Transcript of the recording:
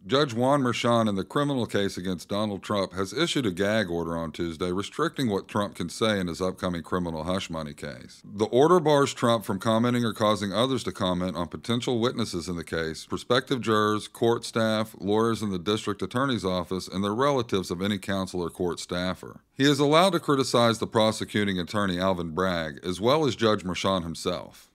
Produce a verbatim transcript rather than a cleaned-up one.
Judge Juan Merchan in the criminal case against Donald Trump has issued a gag order on Tuesday restricting what Trump can say in his upcoming criminal hush money case. The order bars Trump from commenting or causing others to comment on potential witnesses in the case, prospective jurors, court staff, lawyers in the district attorney's office, and the relatives of any counsel or court staffer. He is allowed to criticize the prosecuting attorney Alvin Bragg, as well as Judge Merchan himself.